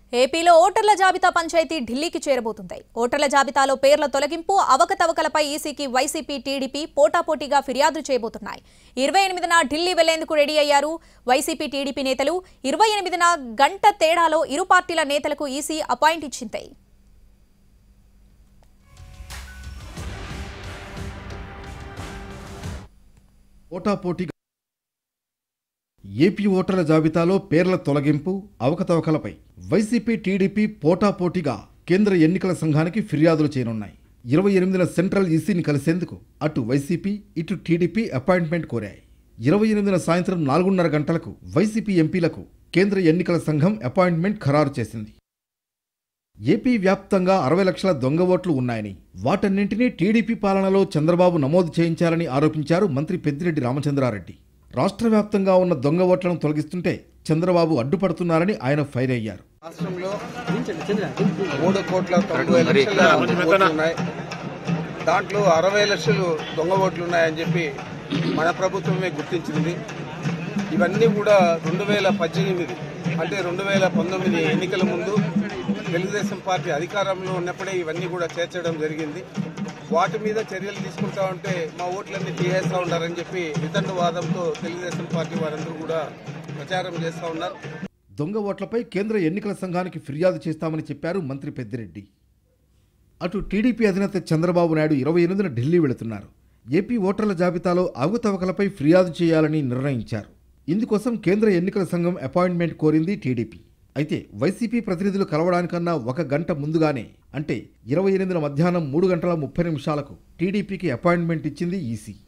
ఏపీలో ఓటర్ల జాబితా పంచాయతీ ఢిల్లీకి చేరబోతుంది. ఓటర్ల జాబితాలో పేర్ల తొలగింపు, అవకతవకలపై ఈసీకి వైసీపీ, టీడీపీ పోటాపోటీగా ఫిర్యాదులు చేయబోతున్నాయి. 28న ఢిల్లీ వెళ్లేందుకు రెడీ అయ్యారు వైసీపీ, టీడీపీ నేతలు. 28న గంట తేడాలో ఇరు పార్టీల నేతలకు ఈసీ అపాయింట్ ఇచ్చింది. పోటాపోటీగా ఏపీ ఓటర్ల జాబితాలో పేర్ల తొలగింపు, అవకతవకలపై వైసీపీ, టీడీపీ పోటాపోటీగా కేంద్ర ఎన్నికల సంఘానికి ఫిర్యాదులు చేయనున్నాయి. 28న సెంట్రల్ ఈసీని కలిసేందుకు అటు వైసీపీ, ఇటు టీడీపీ అపాయింట్మెంట్ కోరాయి. 28న సాయంత్రం 4:30 గంటలకు వైసీపీ ఎంపీలకు కేంద్ర ఎన్నికల సంఘం అపాయింట్మెంట్ ఖరారు చేసింది. ఏపీ వ్యాప్తంగా 60 లక్షల దొంగ ఓట్లు ఉన్నాయని, వాటన్నింటినీ టీడీపీ పాలనలో చంద్రబాబు నమోదు చేయించాలని ఆరోపించారు మంత్రి పెద్దిరెడ్డి రామచంద్రారెడ్డి. రాష్ట్ర వ్యాప్తంగా ఉన్న దొంగ ఓట్లను తొలగిస్తుంటే చంద్రబాబు అడ్డుపడుతున్నారని ఆయన ఫైర్ అయ్యారు. రాష్ట్రంలో 3,90,00,000 ఓట్లు ఉన్నాయి. దాంట్లో 60 లక్షలు దొంగ ఓట్లు ఉన్నాయని చెప్పి మన ప్రభుత్వమే గుర్తించింది. ఇవన్నీ కూడా 2018 అంటే 2019 ఎన్నికల ముందు తెలుగుదేశం పార్టీ అధికారంలో ఉన్నప్పుడే ఇవన్నీ కూడా చేర్చడం జరిగింది. వాటి మీద చర్యలు తీసుకుంటా ఉంటే మా ఓట్లన్నీ తీసేస్తూ ఉన్నారని చెప్పి వితండవాదంతో తెలుగుదేశం పార్టీ వారందరూ కూడా ప్రచారం చేస్తూ ఉన్నారు. దొంగ ఓట్లపై కేంద్ర ఎన్నికల సంఘానికి ఫిర్యాదు చేస్తామని చెప్పారు మంత్రి పెద్దిరెడ్డి. అటు టీడీపీ అధినేత చంద్రబాబు నాయుడు 28న ఢిల్లీ వెళుతున్నారు. ఏపీ ఓటర్ల జాబితాలో అవకతవకలపై ఫిర్యాదు చేయాలని నిర్ణయించారు. ఇందుకోసం కేంద్ర ఎన్నికల సంఘం అపాయింట్మెంట్ కోరింది టీడీపీ. అయితే వైసీపీ ప్రతినిధులు కలవడానికన్నా 1 గంట ముందుగానే, అంటే 28న మధ్యాహ్నం 3:30 టీడీపీకి అపాయింట్మెంట్ ఇచ్చింది ఈసీ.